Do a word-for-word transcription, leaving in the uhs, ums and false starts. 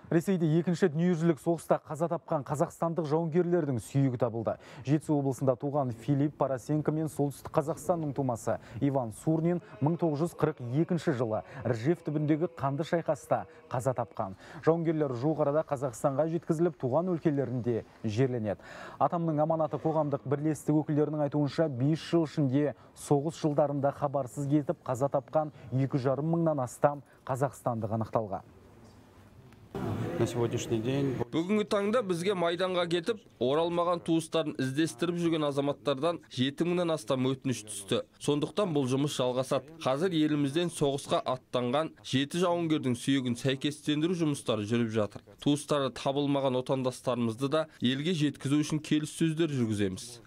Ресейде екінші дүниежүзілік соғыста қаза тапқан қазақстандық жауынгерлердің сүйегі табылды. Жетісу облысында туған Филипп Парасенко мен солтүстік Қазақстанның тумасы Иван Сурнин мың тоғыз жүз қырық екінші жылы Ржев түбіндегі қанды шайқаста қаза тапқан. Жауынгерлер жуық арада Қазақстанға жеткізіліп, туған өлкелерінде жерленеді. Атамның аманаты қоғамдық бірлестік өкілдерінің айтуынша бес жыл ішінде соғыс жылдарында хабарсыз кетіп қаза тапқан екі жарым мыңнан астам қазақстандық анықталған. Бүгінгі таңда бізге майданға кетіп, оралмаған туыстарын іздестіріп жүрген азаматтардан жеті мыңнан астам өтініш түсті. Сондықтан бұл жұмыс жалғасады. Қазір елімізден соғысқа аттанған жеті жауынгердің сүйегін сәйкестендіру жұмыстары жүріп жатыр. Туыстары табылмаған отандастарымызды да елге жеткізу үшін келіссөздер жүргіземіз.